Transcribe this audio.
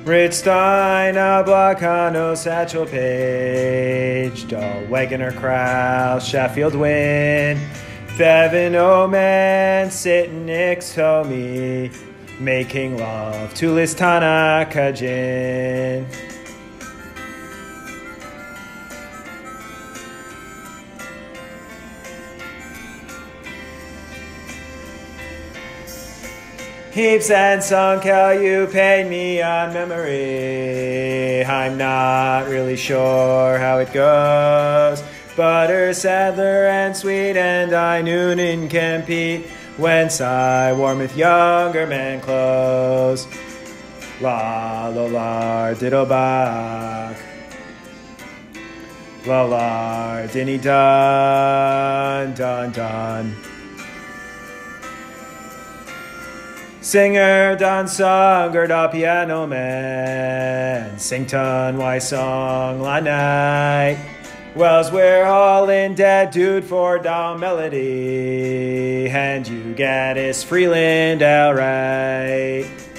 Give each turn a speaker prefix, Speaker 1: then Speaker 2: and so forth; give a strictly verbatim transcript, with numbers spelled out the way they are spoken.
Speaker 1: Ritstein a Blacano Satchel Page, Dull Wagoner Kraus, Sheffield Wind, Thevin Omen, sitting next to me, making love to Listana Kajin. Heaps and sunk how you paid me on memory. I'm not really sure how it goes. Butter, Sadler, and Sweet, and I Noonan compete. Whence I warmeth younger men clothes. La la la diddlebach. La la dinny dun dun dun. Singer done sunger da piano man, sing ton why song la night. Wells we're all in dead dude for da melody, and you get his Freeland outright.